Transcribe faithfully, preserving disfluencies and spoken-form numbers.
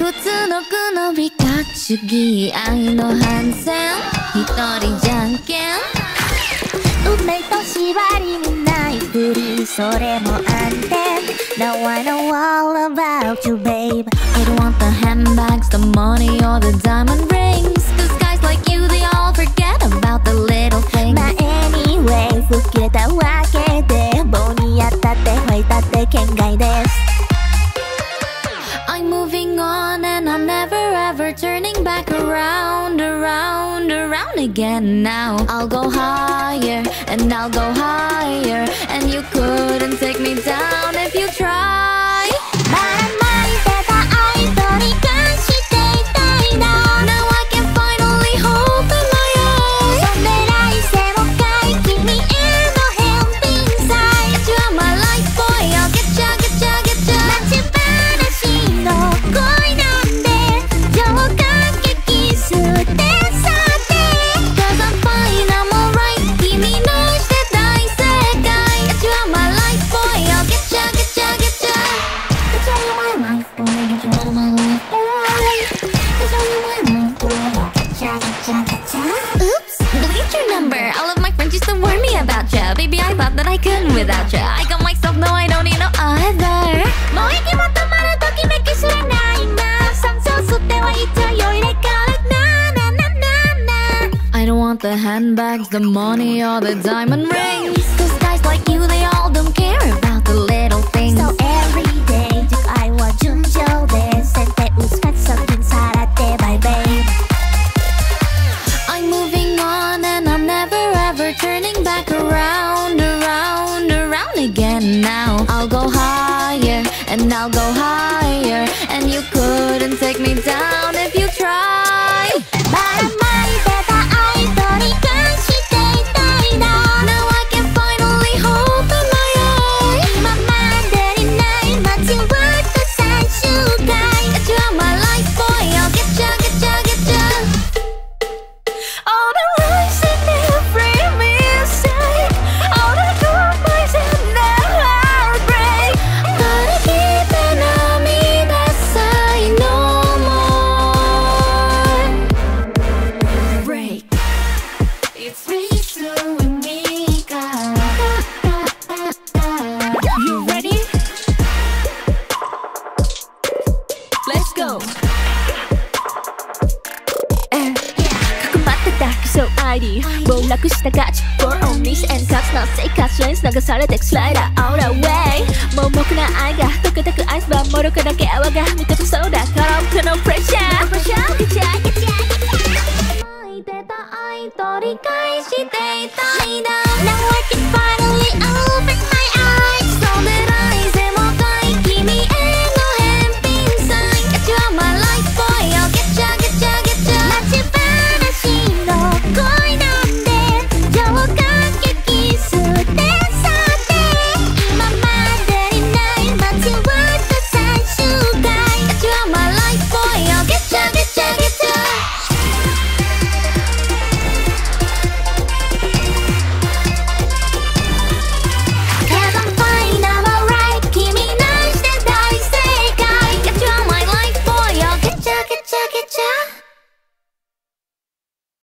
普通のくのびか主義愛の反戦一人じゃんけん運命と縛りにないふりそれも安定 Now I know all about you babe I don't want the handbags, the money or the diamond rings Cause guys like you they all forget about the little things まあ anyway 老けたわけで棒に当たって吠えたって圏外です I'm moving on and I'm never ever turning back around, around, around again now I'll go higher and I'll go higher And you couldn't take me down if you try ばらまいてた愛と理解していたいな Now I can finally open my eyes そんで来世もかい君への返品さえ You are my life boy, I'll get ya, get ya, get ya 待ち話の恋なんで情感激吸ってさて Cause I'm fine, I'm alright 君のして大正解 You are my life boy, I'll get ya, get ya, get ya Get ya, you're my life boy, get ya, my life boy Get ya, you're my life boy, get ya, get ya, get ya Oops, delete your number All of my friends used to warn me about ya Baby, I thought that I couldn't without ya I got myself, no, I don't need no other もう息も止まるときめきすらないな酸素吸ってはいつよ入れ替わるななななな I don't want the handbags, the money or the diamond rings Cause guys like you, they all don't care about the little things So every day, 즉愛は純情で先手打つかつ섞인 살았대, bye babe I'm moving on and I'm never ever turning back around, around, around again now I'll go higher and I'll go higher And you couldn't take me down if you try ばらまいてた愛と理解していたいな Now I can finally open my eyes 今までにない待ちわった最終回 You are my life boy, I'll get ya, get ya, get ya All the lies and every mistake All the goodbyes and the heartbreak Gotta keep an涙さえno more Break It's Risu and Mika You ready? Let's go! かくまってたクソ アイディー 暴落したガチ For all miss and cuts な生活レンス流されてくスライダー All the way 盲目な愛が溶けてくアイスバーもろくだけ泡が味方そうだから奥のプレッシャープレッシャーゲチャゲチャゲチャ泣いてた愛と理解していたいな Now I can finally open